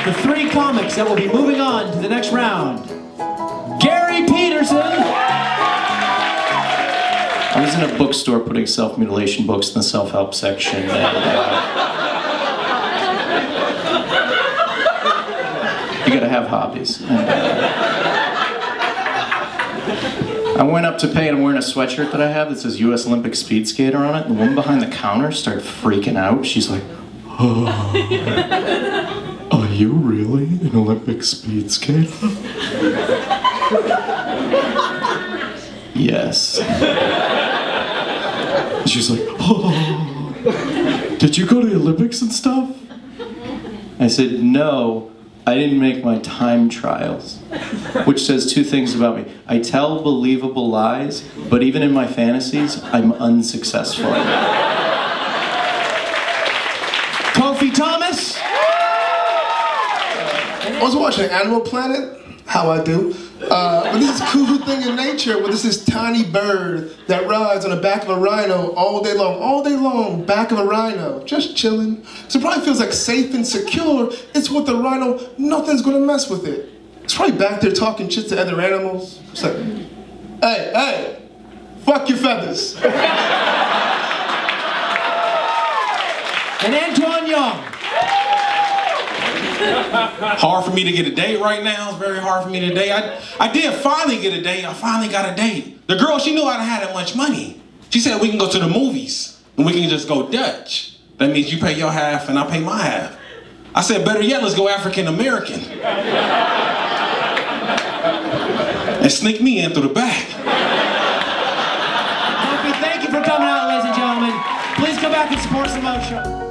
the three comics that will be moving on to the next round. Gary Peterson. I was in a bookstore putting self-mutilation books in the self-help section, and you gotta have hobbies. I went up to pay and I'm wearing a sweatshirt that I have that says US Olympic Speed Skater on it. The woman behind the counter started freaking out. She's like, oh, are you really an Olympic speed skater? Yes. She's like, oh, did you go to the Olympics and stuff? I said, no. I didn't make my time trials, which says two things about me. I tell believable lies, but even in my fantasies, I'm unsuccessful. Kofi Thomas. I was watching Animal Planet, how I do. But this is a cool thing in nature where there's this tiny bird that rides on the back of a rhino all day long, back of a rhino, just chilling. So it probably feels like safe and secure. It's with the rhino, nothing's gonna mess with it. It's probably back there talking shit to other animals. It's like, hey, fuck your feathers. And Antoine Young. Hard for me to get a date right now. It's very hard for me to date. I did finally get a date. I finally got a date. The girl, she knew I didn't have that much money. She said we can go to the movies and we can just go Dutch. That means you pay your half and I pay my half. I said, better yet, let's go African American. And sneak me in through the back. Kofi, thank you for coming out, ladies and gentlemen. Please come back and support Samo Show.